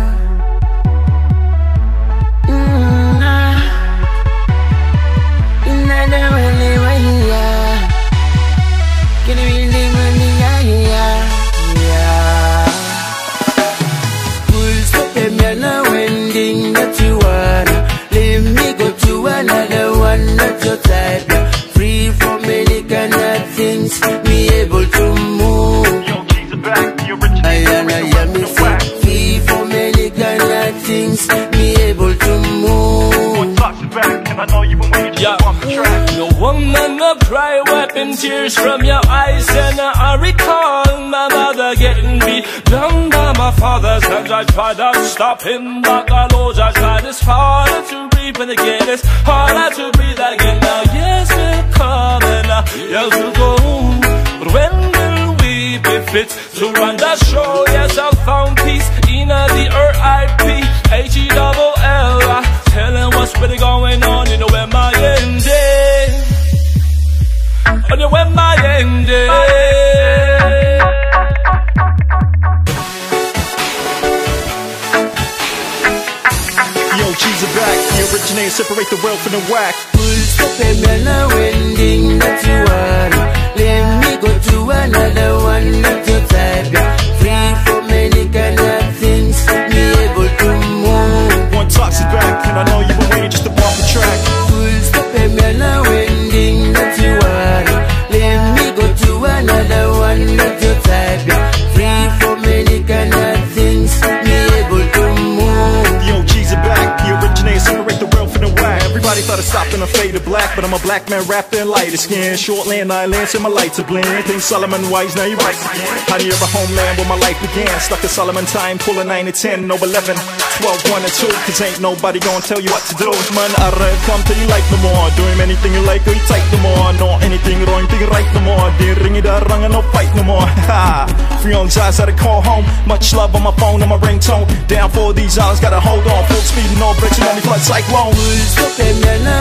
Free from any kind of things, me able to move. I am free from any kind of things, me able to move. Yeah. No woman no cry, wiping tears from your eyes, and I recall my mother getting beat down by my father's hands. I tried to stop him, but I knows I tried. It's harder to breathe, and again it's harder to breathe again. Now yes we're coming, yes we'll go, but when will we be fit to run the show? Yes, I found peace in the R.I.P. H-E-double-L. Telling what's really going on, you know where my end is. You know where my end is. Yo, G's are back. The originate, separate the real from the whack. Full stop and me now ending that you want. Let me go to another one that you type. Free from any kind of things, be able to move. One Toxic back, and I know you've been waiting just to pop the track. Full stop and me now ending that you want. Let me go to another one that you type. Free from any kind of things, be able to move. The OGs are back. The originate, separate the real from the whack. Everybody thought I stopped in a fade of black, but I'm a black man wrapped in lighter skin. Short land islands and my lights are blend. Think Solomon Wise, now you're right again. How near a homeland where my life began. Stuck in Solomon time, pull a 9 to 10, no 11, 12, 1 and 2. Cause ain't nobody gonna tell you what to do. Man, I come till you like no more. Doing anything you like, or you take no more. No anything wrong, think right no more. Didn't ring it out, rung and no fight no more. Ha! Free on eyes, had to call home. Much love on my phone and my ringtone. Down for these hours, gotta hold on. Full speed, no brakes, and only flood cyclone. Full stop and me now